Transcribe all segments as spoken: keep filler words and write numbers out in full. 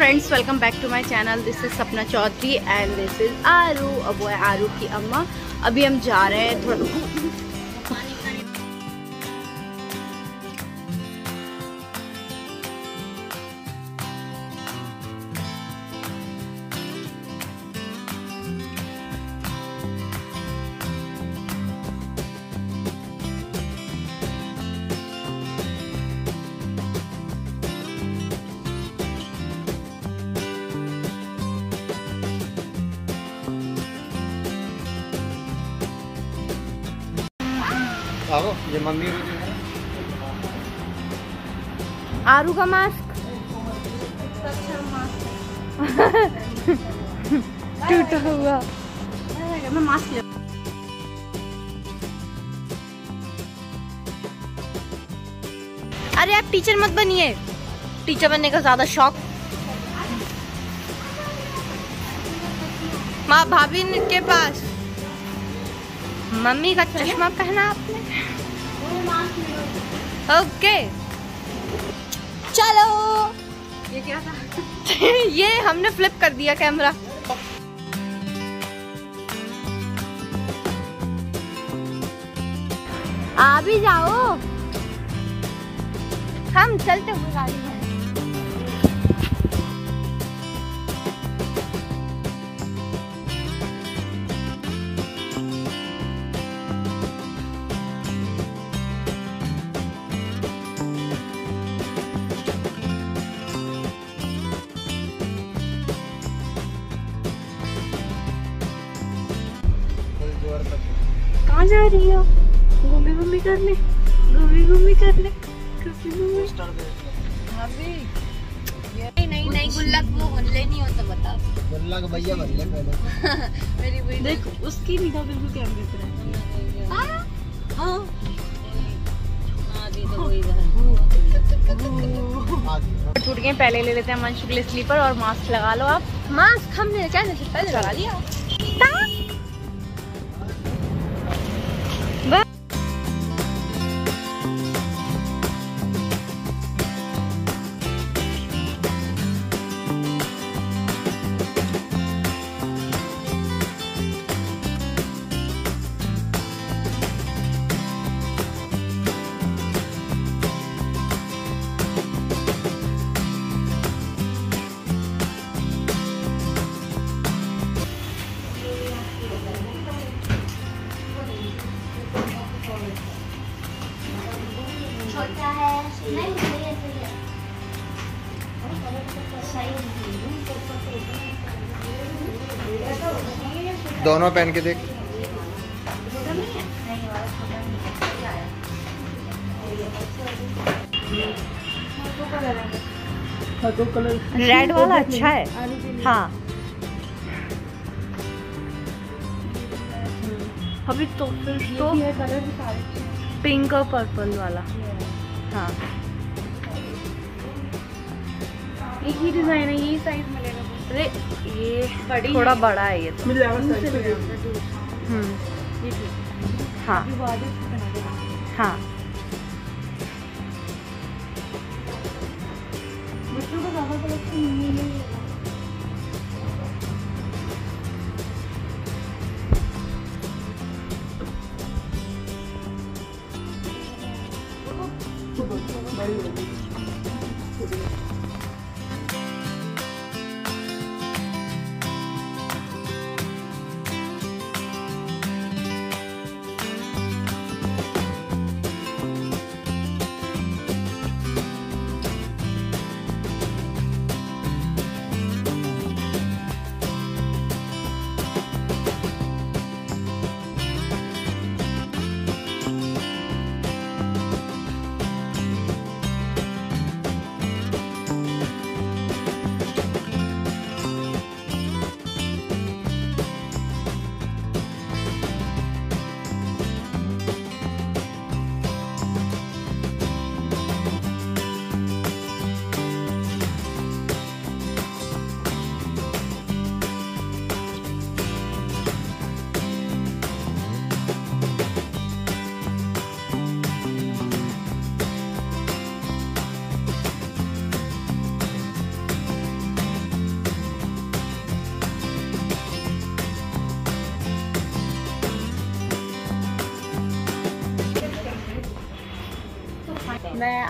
Friends, welcome back to my channel. This is Sapna Chaudhary and this is Aaru. अब वो है आरू की अम्मा। अभी हम जा रहे हैं थोड़ा आओ, ये मम्मी आरू का मास्क टूटा हुआ। मैं मास्क ले। अरे आप टीचर मत बनिए, टीचर बनने का ज्यादा शौक। माँ भाभी के पास मम्मी का चश्मा पहना आपने। ओके चलो। ये क्या था? ये हमने फ्लिप कर दिया कैमरा। आ भी जाओ, हम चलते हुए गाड़ी में। कहाँ जा रही हो? घूमी घूमी करने, घूमी घूमी करने, घूमी घूमी। अभी ये नहीं नहीं गुल्लक वो गुल्ले नहीं होता, बता। गुल्लक भैया बन ले पहले। मेरी वही देख, उसकी निगाह बिल्कुल कैमरे पे है। हां हां आदि तो वही है। छूट गए, पहले ले लेते हैं मंच के लिए स्लीपर। और मास्क लगा लो आप। मास्क हमने क्या नहीं पहले लगा लिया। छोटा है नहीं, सही है सही है सही। दोनों पहन के देख। रेड वाला अच्छा है। हाँ अभी तो फिर तो पिंक और पर्पल वाला। हाँ एक ही डिजाइन है, यही साइज मिलेगा। अरे ये बड़ी थोड़ा बड़ा है, ये तो मिल जाएगा। हम्म ये ठीक। हाँ हाँ बच्चों का ज्यादा कलेक्शन नहीं है।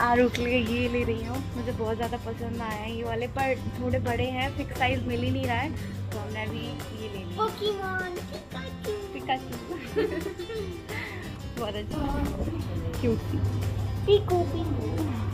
आरू के लिए ये ले रही हूँ, मुझे बहुत ज़्यादा पसंद आया है ये वाले, पर थोड़े बड़े हैं, फिक्स साइज मिल ही नहीं रहा है, तो हमने अभी ये ले लिया। पोकेमॉन पिकाचू बहुत अच्छा क्यूट। पिको पिको।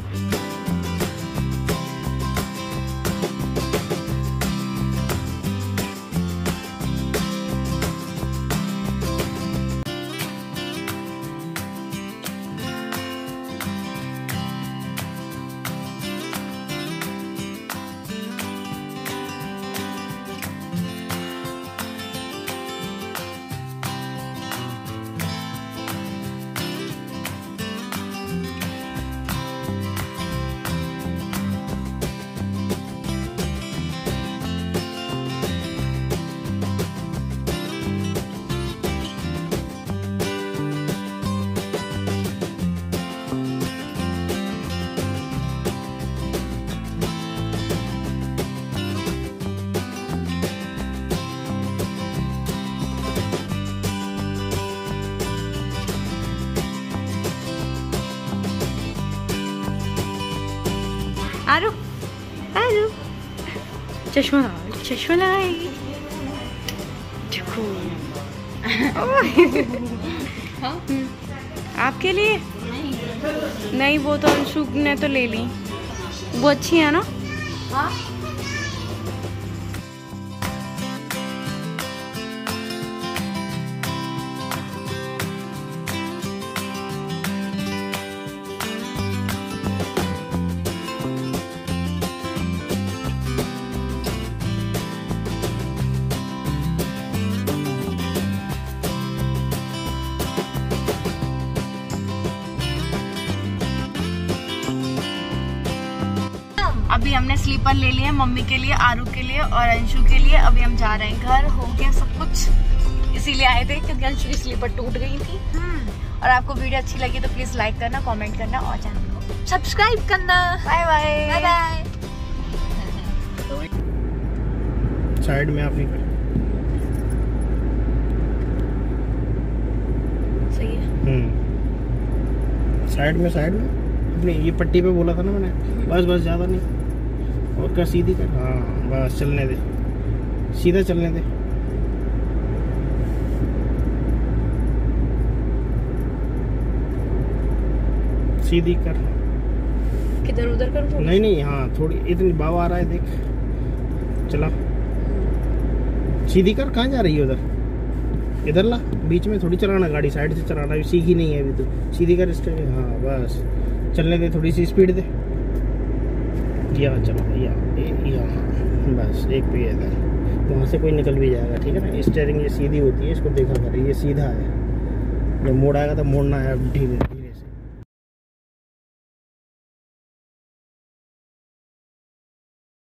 आरू आरू चश्मा लगाओ, चश्मा लगाएगी देखो। आपके लिए नहीं, नहीं वो तो अंशु ने तो ले ली, वो अच्छी है ना। हाँ अभी हमने स्लीपर ले लिए मम्मी के लिए, आरू के लिए और अंशु के लिए। अभी हम जा रहे हैं घर, हो गया सब कुछ, इसीलिए आए थे क्योंकि अंशु की स्लीपर टूट गई थी। और आपको वीडियो अच्छी लगी तो प्लीज लाइक करना, कमेंट करना और चैनल को सब्सक्राइब करना। Bye bye bye bye. Side में आप ही कर। सही है। हम्म साइड में साइड में अपनी ये पट्टी पे बोला था ना मैंने, बस बस ज्यादा नहीं, और क्या सीधी कर। हाँ बस चलने दे, सीधा चलने दे। सीधी कर। किधर उधर कर दो? नहीं नहीं, हाँ थोड़ी, इतनी बाव आ रहा है देख, चला सीधी कर। कहाँ जा रही है? उधर, इधर ला, बीच में थोड़ी चलाना गाड़ी, साइड से चलाना, सीखी नहीं है अभी तो। सीधी कर स्टेट। हाँ बस चलने दे, थोड़ी सी स्पीड दे। यहाँ चलो, यहाँ यहाँ बस एक पे इधर, वहाँ से कोई निकल भी जाएगा, ठीक है ना। स्टेयरिंग ये सीधी होती है, इसको देखा कर, ये सीधा है, जब मोड़ आएगा तो मोड़ना है, धीरे धीरे।